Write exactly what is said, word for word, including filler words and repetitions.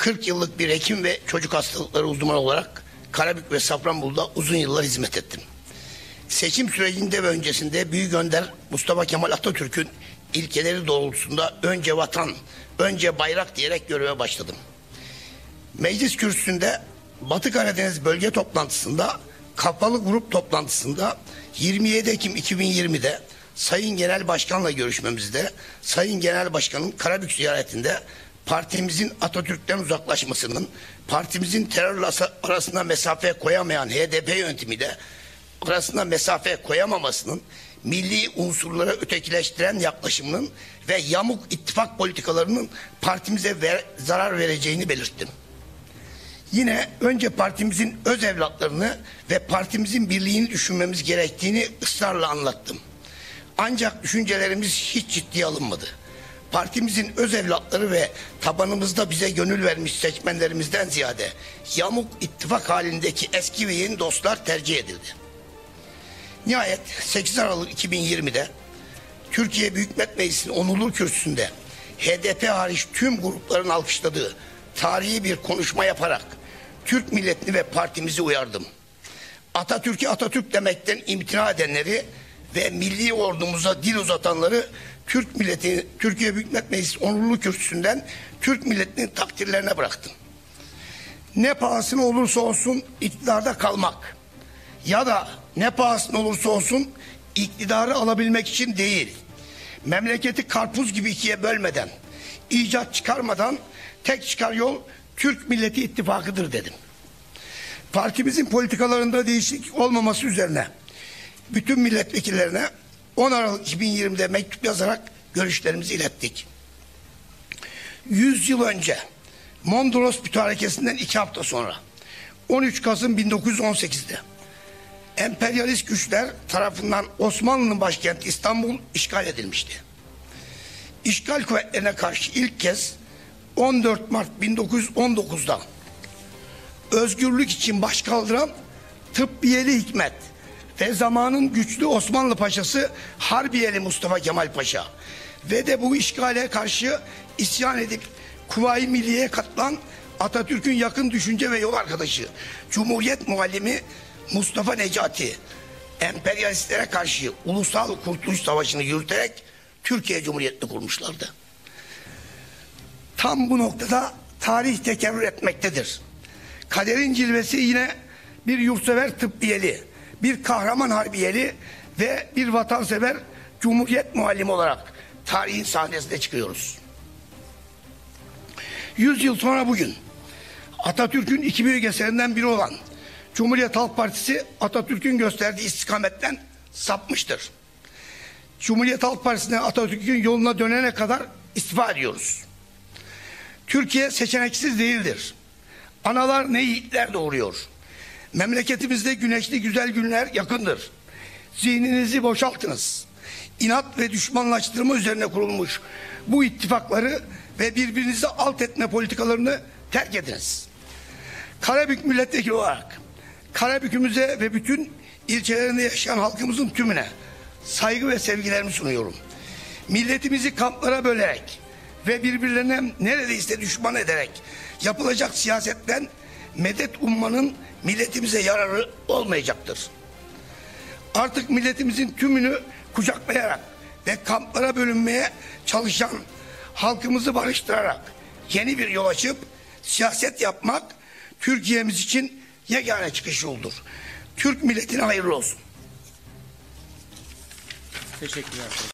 kırk yıllık bir hekim ve çocuk hastalıkları uzmanı olarak Karabük ve Safranbolu'da uzun yıllar hizmet ettim. Seçim sürecinde ve öncesinde Büyük Önder Mustafa Kemal Atatürk'ün ilkeleri doğrultusunda önce vatan, önce bayrak diyerek göreve başladım. Meclis kürsüsünde Batı Karadeniz bölge toplantısında, kapalı grup toplantısında yirmi yedi Ekim iki bin yirmi'de Sayın Genel Başkan'la görüşmemizde, Sayın Genel Başkan'ın Karabük ziyaretinde partimizin Atatürk'ten uzaklaşmasının, partimizin terörle arasına mesafe koyamayan H D P yönetimiyle arasına mesafe koyamamasının, milli unsurlara ötekileştiren yaklaşımının ve yamuk ittifak politikalarının partimize ver, zarar vereceğini belirttim. Yine önce partimizin öz evlatlarını ve partimizin birliğini düşünmemiz gerektiğini ısrarla anlattım. Ancak düşüncelerimiz hiç ciddiye alınmadı. Partimizin öz evlatları ve tabanımızda bize gönül vermiş seçmenlerimizden ziyade yamuk ittifak halindeki eski ve yeni dostlar tercih edildi. Nihayet sekiz Aralık iki bin yirmi'de Türkiye Büyük Millet Meclisi'nin onurlu kürsüsünde H D P hariç tüm grupların alkışladığı tarihi bir konuşma yaparak Türk milletini ve partimizi uyardım. Atatürk'ü Atatürk demekten imtina edenleri ve milli ordumuza dil uzatanları Türk milleti, Türkiye Büyük Millet Meclisi onurlu kürsüsünden Türk milletinin takdirlerine bıraktım. Ne pahasına olursa olsun iktidarda kalmak ya da ne pahasına olursa olsun iktidarı alabilmek için değil, memleketi karpuz gibi ikiye bölmeden, icat çıkarmadan tek çıkar yol Türk Milleti İttifakı'dır dedim. Partimizin politikalarında değişiklik olmaması üzerine bütün milletvekillerine on Aralık iki bin yirmi'de mektup yazarak görüşlerimizi ilettik. yüz yıl önce Mondros Mütarekesi'nden iki hafta sonra on üç Kasım bin dokuz yüz on sekiz'de emperyalist güçler tarafından Osmanlı'nın başkenti İstanbul işgal edilmişti. İşgal kuvvetlerine karşı ilk kez on dört Mart bin dokuz yüz on dokuz'da özgürlük için baş kaldıran Tıbbiyeli Hikmet ve zamanın güçlü Osmanlı Paşası Harbiyeli Mustafa Kemal Paşa ve de bu işgale karşı isyan edip Kuvayi Milliye'ye katılan Atatürk'ün yakın düşünce ve yol arkadaşı Cumhuriyet muallimi Mustafa Necati emperyalistlere karşı ulusal kurtuluş savaşını yürüterek Türkiye Cumhuriyeti'ni kurmuşlardı. Tam bu noktada tarih tekerrür etmektedir. Kaderin cilvesi yine bir yurtsever tıbbiyeli, bir kahraman harbiyeli ve bir vatansever Cumhuriyet muallimi olarak tarihin sahnesine çıkıyoruz. Yüz yıl sonra bugün Atatürk'ün iki büyük eserinden biri olan Cumhuriyet Halk Partisi Atatürk'ün gösterdiği istikametten sapmıştır. Cumhuriyet Halk Partisi'ne Atatürk'ün yoluna dönene kadar istifa ediyoruz. Türkiye seçeneksiz değildir. Analar ne yiğitler doğuruyor. Memleketimizde güneşli güzel günler yakındır. Zihninizi boşaltınız. İnat ve düşmanlaştırma üzerine kurulmuş bu ittifakları ve birbirinizi alt etme politikalarını terk ediniz. Karabük milletvekili olarak Karabük'ümüze ve bütün ilçelerinde yaşayan halkımızın tümüne saygı ve sevgilerimi sunuyorum. Milletimizi kamplara bölerek ve birbirlerine neredeyse düşman ederek yapılacak siyasetten medet ummanın milletimize yararı olmayacaktır. Artık milletimizin tümünü kucaklayarak ve kamplara bölünmeye çalışan halkımızı barıştırarak yeni bir yol açıp siyaset yapmak Türkiye'miz için yegane çıkış yoldur. Türk milletine hayırlı olsun. Teşekkürler.